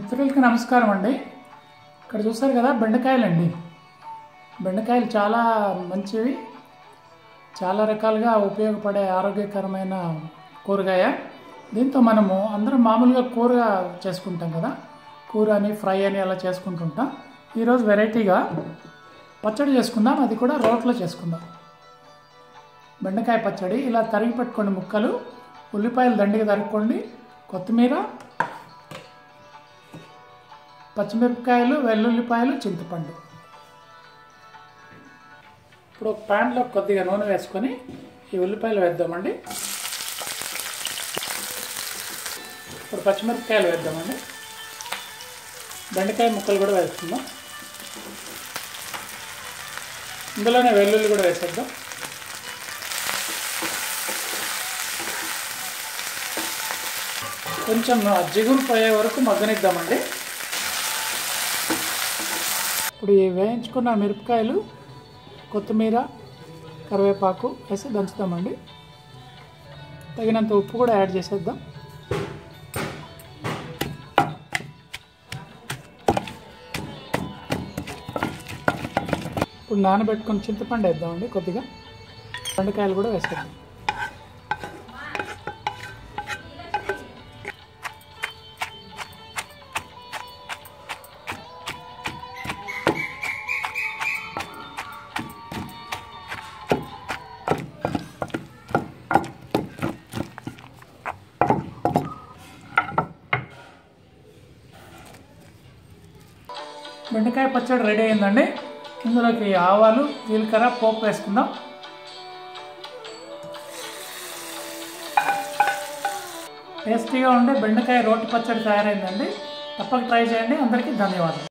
మిత్రులకి నమస్కారం అండి. ఇక్కడ చూస్తారు కదా బెండకాయలండి. బెండకాయలు చాలా మంచివి, చాలా రకాలుగా ఉపయోగపడే ఆరోగ్యకరమైన కూరగాయ. దీంతో మనము అందరం మామూలుగా కూర చేసుకుంటాం కదా, కూర అని ఫ్రై అని అలా చేసుకుంటుంటాం. ఈరోజు వెరైటీగా పచ్చడి చేసుకుందాం, అది కూడా రోట్లో చేసుకుందాం. బెండకాయ పచ్చడి ఇలా తరిగి పెట్టుకోండి ముక్కలు, ఉల్లిపాయలు దండిగా తరుక్కోండి, కొత్తిమీర, పచ్చిమిరపకాయలు, వెల్లుల్లిపాయలు, చింతపండు. ఇప్పుడు ఒక ప్యాన్లో కొద్దిగా నూనె వేసుకొని ఈ ఉల్లిపాయలు వేద్దామండి. ఇప్పుడు పచ్చిమిరపకాయలు వేద్దామండి. బెండకాయ ముక్కలు కూడా వేసుకుందాం. ఇందులోనే వెల్లుల్లి కూడా వేసేద్దాం. కొంచెం జిగురు పోయే వరకు మగ్గనిద్దామండి. ఇప్పుడు ఈ వేయించుకున్న మిరపకాయలు, కొత్తిమీర, కరివేపాకు వేసి దంచుతామండి. తగినంత ఉప్పు కూడా యాడ్ చేసేద్దాం. ఇప్పుడు నానబెట్టుకుని చింతపండు వేద్దామండి. కొద్దిగా బెండకాయలు కూడా వేసేద్దాం. బెండకాయ పచ్చడి రెడీ అయిందండి. ఇందులోకి ఆవాలు, జీలకర్ర, పోపు వేసుకుందాం. టేస్టీగా ఉండే బెండకాయ రోటి పచ్చడి తయారైందండి. తప్పక ట్రై చేయండి. అందరికీ ధన్యవాదాలు.